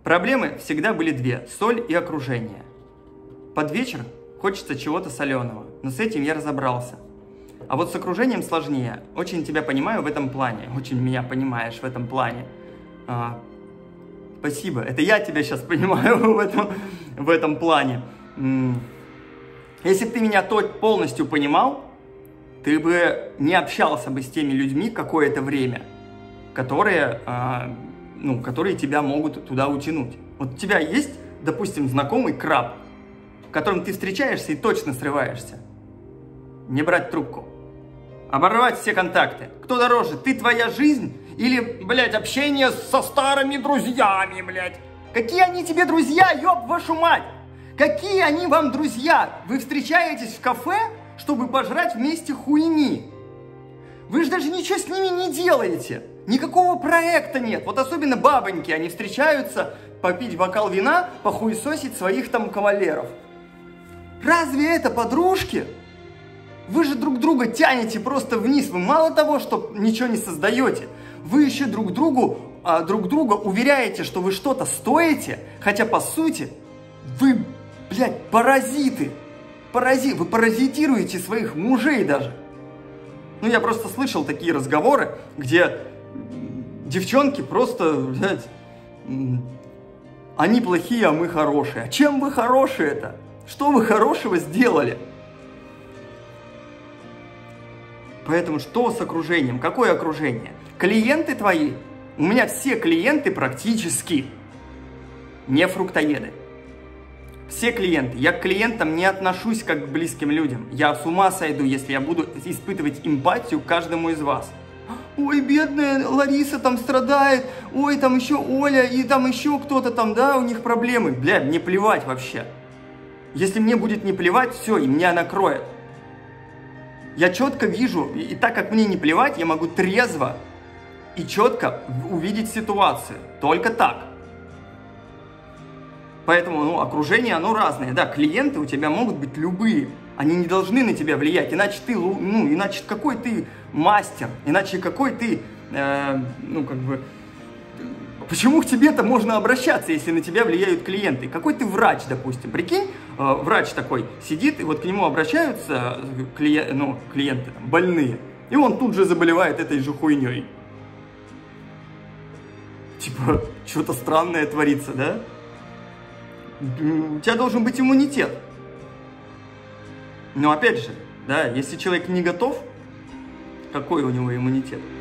Проблемы всегда были две – соль и окружение. Под вечер хочется чего-то соленого, но с этим я разобрался. А вот с окружением сложнее. Очень тебя понимаю в этом плане. Очень меня понимаешь в этом плане. Спасибо. Это я тебя сейчас понимаю в этом плане. Если бы ты меня полностью понимал, ты бы не общался бы с теми людьми какое-то время, которые тебя могут туда утянуть. Вот у тебя есть, допустим, знакомый краб, с которым ты встречаешься и точно срываешься. Не брать трубку. Оборвать все контакты. Кто дороже, ты, твоя жизнь или, блядь, общение со старыми друзьями, блядь? Какие они тебе друзья, ёб вашу мать? Какие они вам друзья? Вы встречаетесь в кафе, чтобы пожрать вместе хуйни. Вы же даже ничего с ними не делаете. Никакого проекта нет. Вот особенно бабоньки, они встречаются попить бокал вина, похуесосить своих там кавалеров. Разве это подружки? Вы же друг друга тянете просто вниз. Вы мало того, что ничего не создаете, вы еще друг друга уверяете, что вы что-то стоите, хотя по сути вы, блядь, паразиты. Вы паразитируете своих мужей даже. Ну, я просто слышал такие разговоры, где девчонки просто, блядь, они плохие, а мы хорошие. А чем вы хорошие-то? Что вы хорошего сделали? Поэтому что с окружением? Какое окружение? Клиенты твои, у меня все клиенты практически не фруктоеды. Все клиенты. Я к клиентам не отношусь как к близким людям. Я с ума сойду, если я буду испытывать эмпатию к каждому из вас. Ой, бедная Лариса там страдает, ой, там еще Оля и там еще кто-то там, да, у них проблемы. Бля, мне плевать вообще. Если мне будет не плевать, все, и меня накроет. Я четко вижу, и так как мне не плевать, я могу трезво и четко увидеть ситуацию. Только так. Поэтому, окружение, оно разное. Да, клиенты у тебя могут быть любые. Они не должны на тебя влиять, иначе ты, иначе какой ты мастер, иначе какой ты, почему к тебе-то можно обращаться, если на тебя влияют клиенты? Какой ты врач, допустим, прикинь, врач такой сидит, и вот к нему обращаются клиенты, там, больные, и он тут же заболевает этой же хуйней. Типа, что-то странное творится, да? У тебя должен быть иммунитет. Но опять же, да, если человек не готов, какой у него иммунитет?